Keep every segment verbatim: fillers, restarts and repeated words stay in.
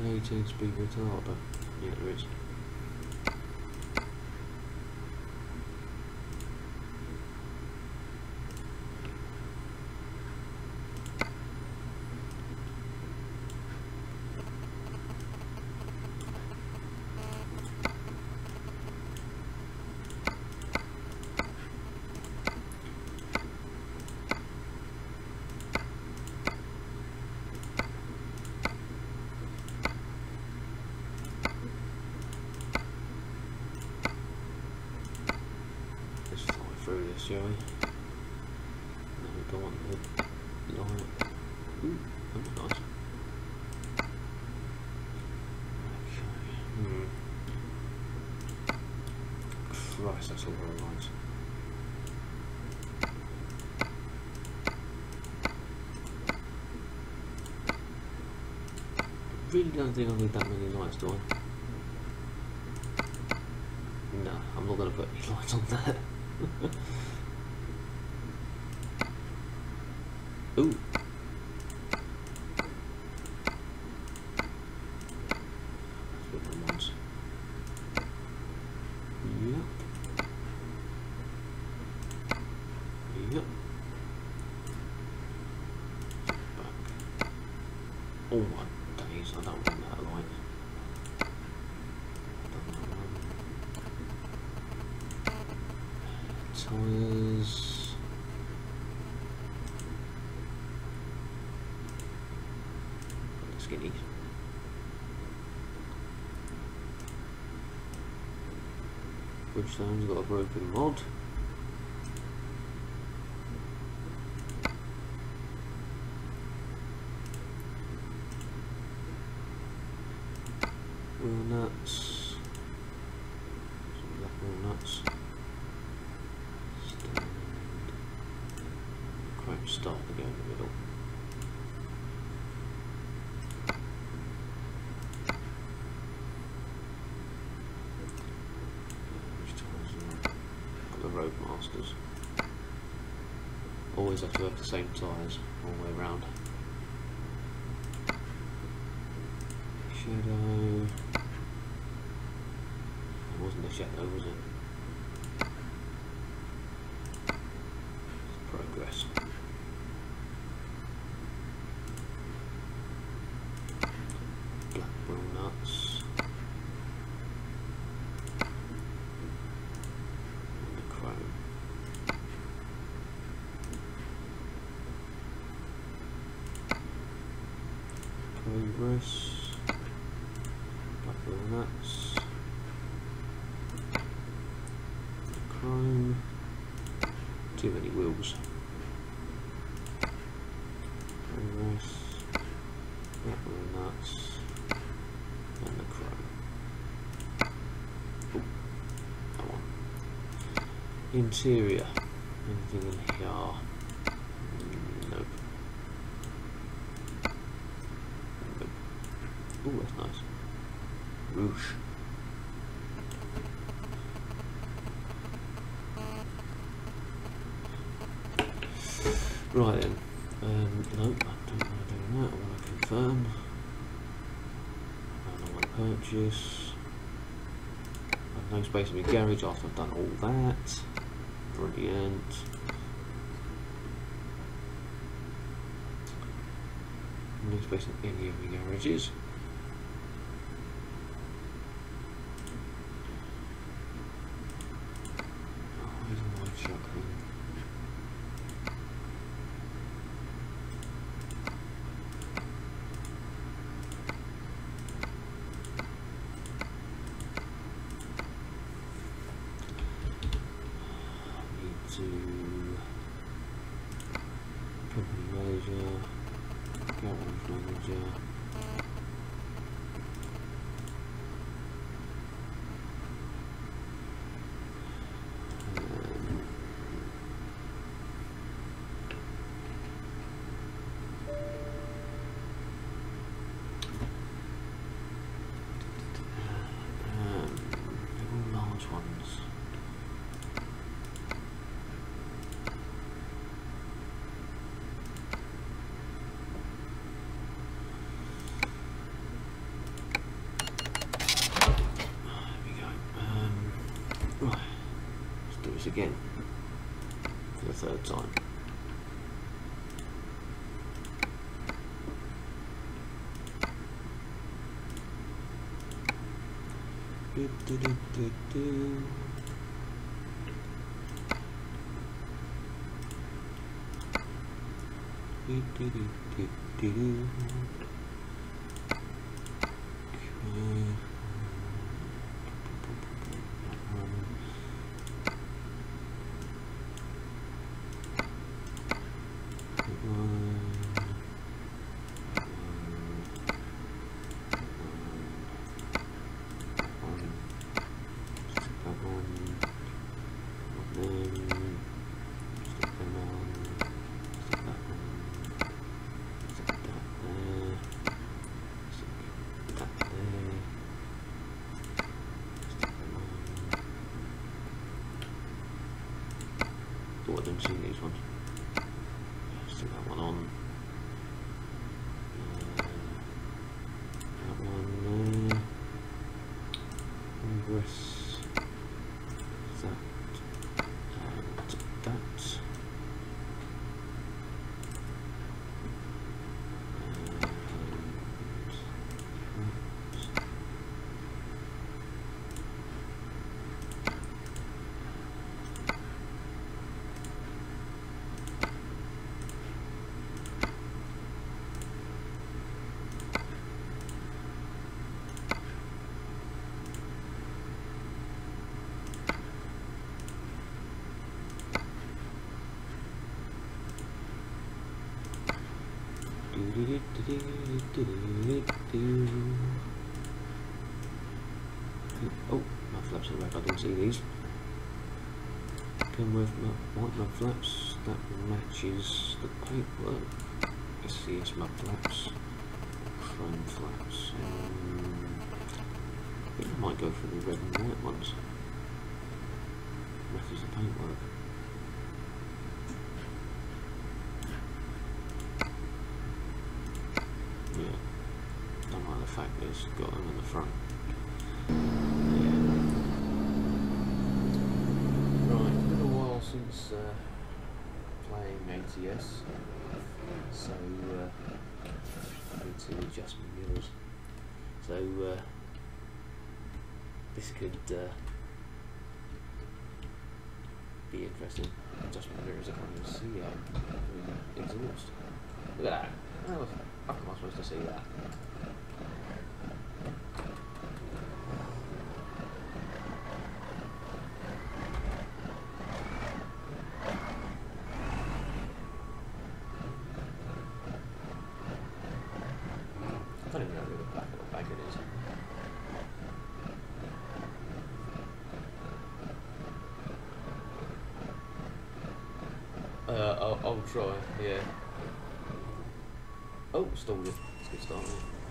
an eighteen speed retarder? Yeah, there is. Through this, shall we? No, we don't want the light. Ooh, that was nice. Okay. Hmm. Christ, that's all very nice. I really don't think I need that many lights, do I? No, I'm not going to put any lights on that. Ooh. That's what that wants. Yep. Yep. Back. Oh my days, I don't want that light. Tyres. Skinny. Bridgestone's got a broken mod. Wheel nuts. Some black wheel nuts. Crank start to go in the middle. Which tyres are got the Roadmasters. Always have to have the same tyres all the way around. Shadow. It wasn't a shadow, was it? Progress. Black wheel nuts. And the chrome. Progress. Black wheel nuts. The chrome. Too many wheels. Progress. Black wheel nuts. And the chrome. Oh, that one. Interior. Anything in here? Nope. Nope. Oh, that's nice. Roosh. Right then. Um, nope, I don't want to do that. I want to confirm. And I want to purchase. I've no space in my garage after I've done all that. Brilliant. No space in any of my garages. Why is my chuckling? To company manager, garage manager, um, they're all large ones. again for the third time. Do, do, do, do, do. Do, do, do, do, do, do. Okay. Oh, I didn't see these ones. Stick that one on. Uh, that one there. Ingress. That. And that. Oh, my flaps are back. I didn't see these. Come with my white mud flaps. That matches the paintwork. S C S mud flaps. Chrome flaps. Um, I think I might go for the red and white ones. Matches the paintwork. Yeah, don't like the fact that it's got them in the front. Yeah. Right, it's been a while since uh, playing A T S, so uh, I need to adjust my mirrors. So uh, this could uh, be interesting. Adjust my mirrors if I can see um, exhaust. Look at that. Oh, how am I supposed to see that? I don't even know where the back of the bag it is. Uh, I'll, I'll try, yeah. Oh, stalled it. Let's get started.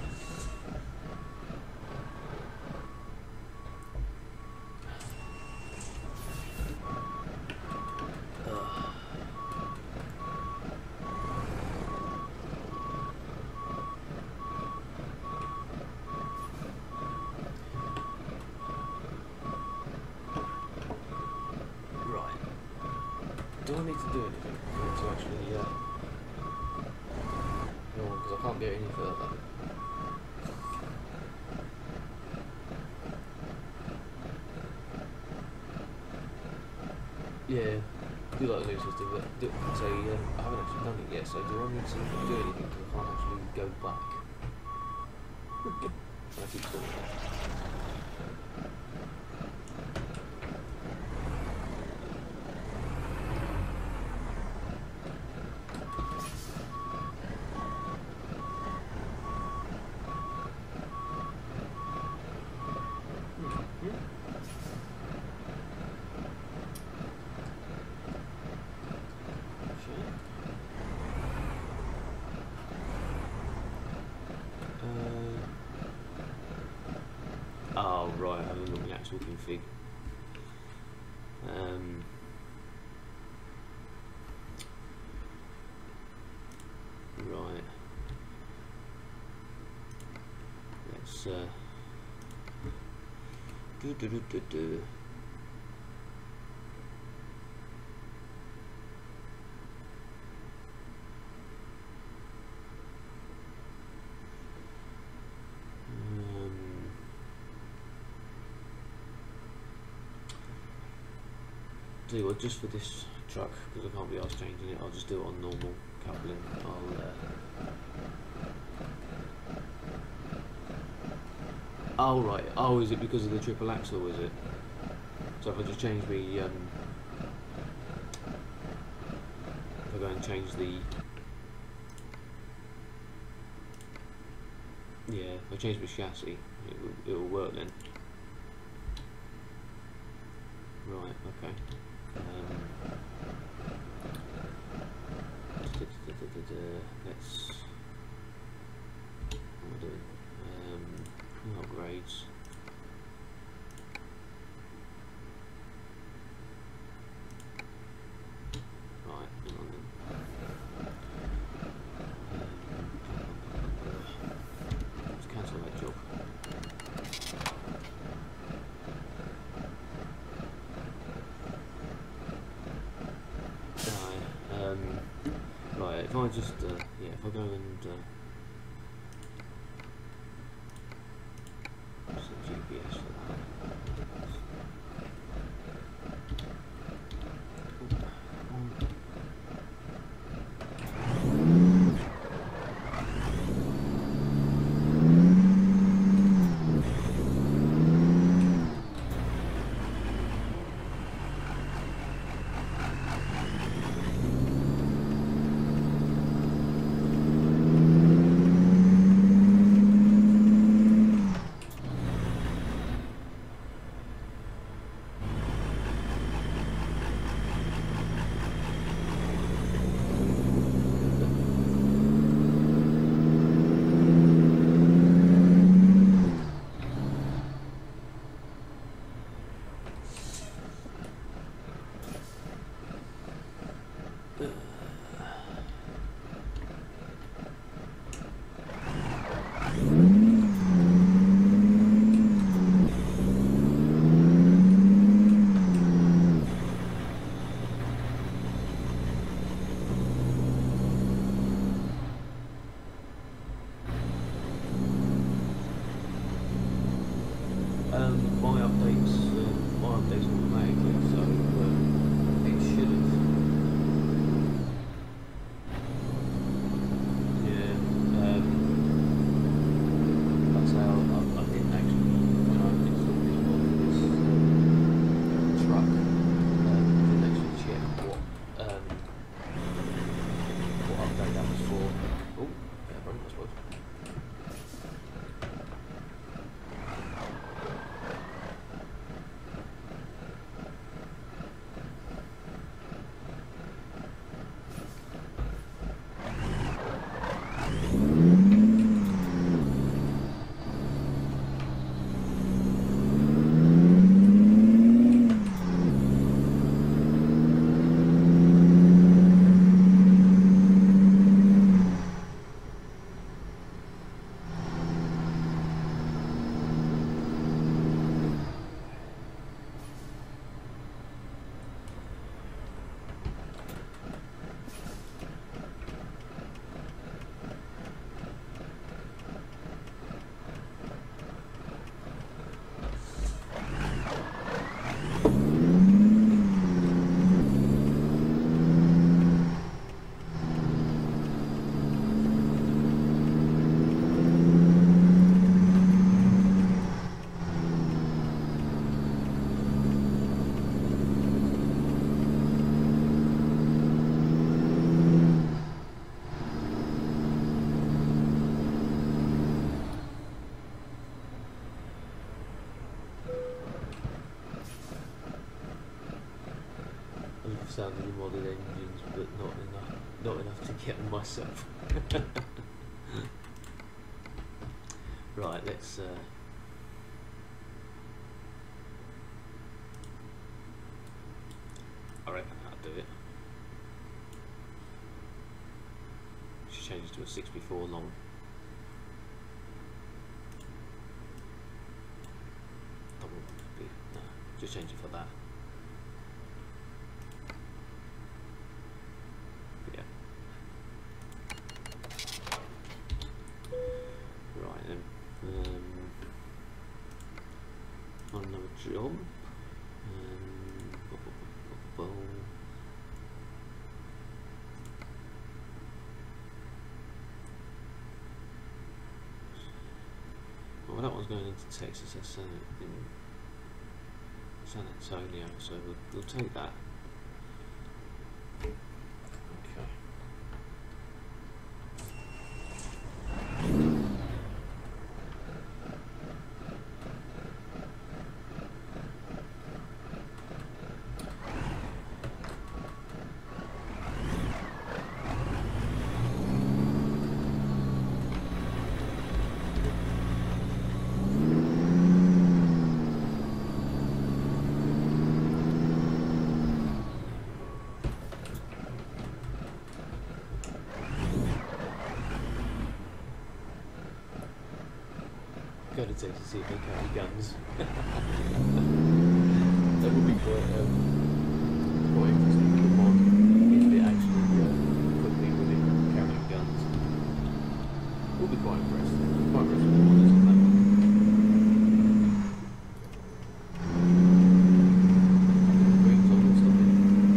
Right. Do I need to do anything for it to actually, uh... no, because I can't get any further. Yeah, do like the new system, but do, so um, I haven't actually done it yet, so do I need to do anything because I can't actually go back? I keep doing that. Oh right, I haven't looked at the actual config. Um, right. Let's uh, do do do do do. tell you what, just for this truck, because I can't be arsed changing it, I'll just do it on normal coupling. I'll uh, oh right, oh is it because of the triple axle, is it? So if I just change the um, if I go and change the yeah, if I change the chassis, it will, it will work then. Right, okay. Um, da, da, da, da, da, let's what am I doing? Um, upgrades. Right, hang on then. Um, let's cancel that job. Um, right, if I just, uh, yeah, if I go and uh, set G P S for that. Um, my updates, uh, my updates automatically, so um, it should have. Yeah, um, that's how I, I didn't actually, when I installed this mod for this um, truck, um, didn't actually check what um, what update that was for. Oh, yeah, broke, I suppose. Sounded in modded engines, but not enough, not enough to get them myself. Right, let's. Uh, I reckon that'll do it. Should change it to a sixty-four long. Double, no, just change it for that. Um, on another job, um, well, that one's going into Texas. That's San, in San Antonio, so we'll, we'll take that. Okay. Go to Texas to see if they carry guns. That would be quite, um, quite interesting for the mod if it actually uh, put me with it carrying guns. We'll be quite impressed. Quite impressed with the modders on that one. Green's on and stuff in.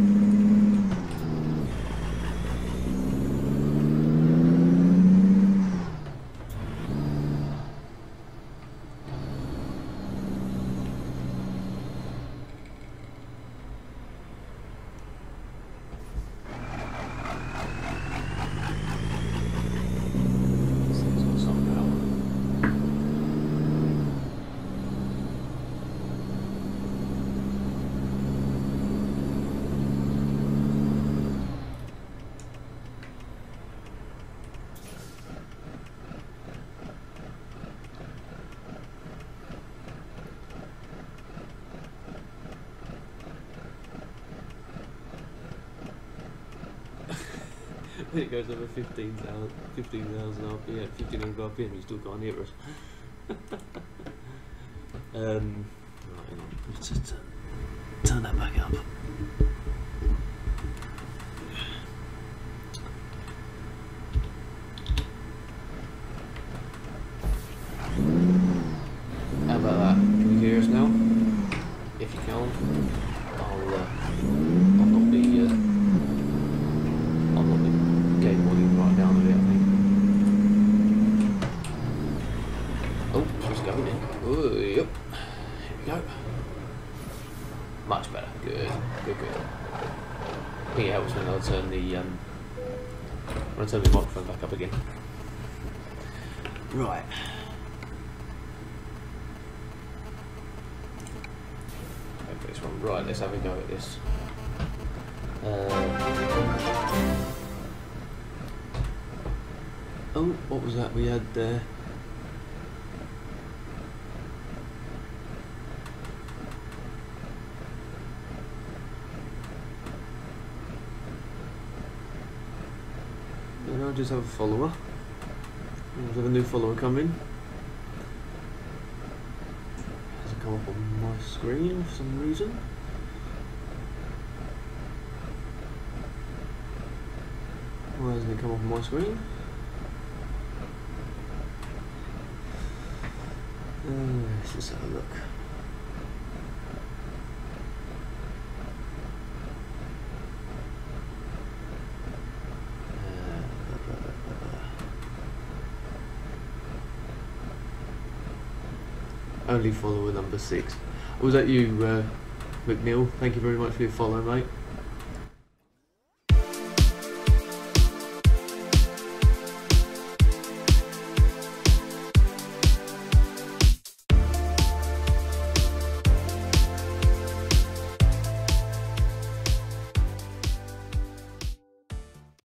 When it goes over fifteen thousand R P M, fifteen hundred R P M, you still can't hear us. um, right, hang on. Let's just turn, turn that back up. How about that? Can you hear us now? If you can, I'll, uh, I'll not be. Uh, I'll not be game volume right down a bit, I think. Oh, she's going in. Oh, yep. Here we go. Much better. Good. Good, good. I think it helps when I'll turn the um when I turn the microphone back up again. Right. Go for this one. Right, let's have a go at this. Uh, Oh, what was that we had there? And I just have a follower. I just have a new follower come in. Has it come up on my screen for some reason? Why hasn't it come up on my screen? Uh, let's just have a look. Uh, blah, blah, blah, blah, blah. Only follower number six. Was that you, uh, McNeil? Thank you very much for your follow, mate.